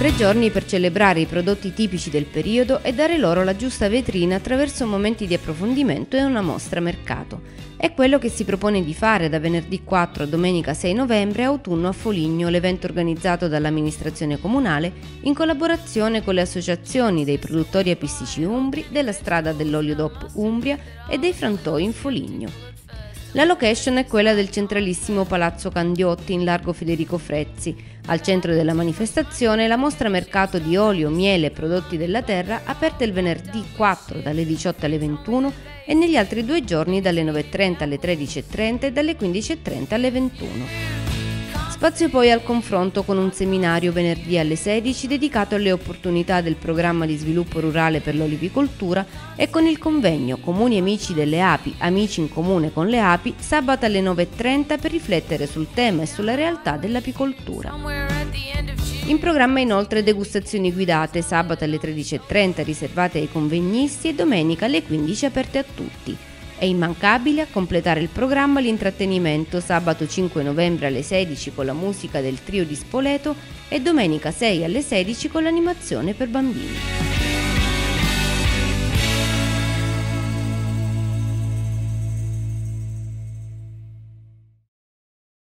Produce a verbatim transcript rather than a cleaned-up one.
Tre giorni per celebrare i prodotti tipici del periodo e dare loro la giusta vetrina attraverso momenti di approfondimento e una mostra mercato. È quello che si propone di fare da venerdì quattro a domenica sei novembre Autunno a Foligno, l'evento organizzato dall'amministrazione comunale in collaborazione con le associazioni dei produttori apistici umbri, della strada dell'olio D O P Umbria e dei frantoi in Foligno. La location è quella del centralissimo Palazzo Candiotti in largo Federico Frezzi. Al centro della manifestazione la mostra mercato di olio, miele e prodotti della terra, aperta il venerdì quattro dalle diciotto alle ventuno e negli altri due giorni dalle nove e trenta alle tredici e trenta e dalle quindici e trenta alle ventuno. Spazio poi al confronto con un seminario venerdì alle sedici dedicato alle opportunità del programma di sviluppo rurale per l'olivicoltura e con il convegno Comuni Amici delle Api, Amici in Comune con le Api, sabato alle nove e trenta per riflettere sul tema e sulla realtà dell'apicoltura. In programma inoltre degustazioni guidate sabato alle tredici e trenta riservate ai convegnisti e domenica alle quindici aperte a tutti. È immancabile a completare il programma l'intrattenimento sabato cinque novembre alle sedici con la musica del trio di Spoleto e domenica sei alle sedici con l'animazione per bambini.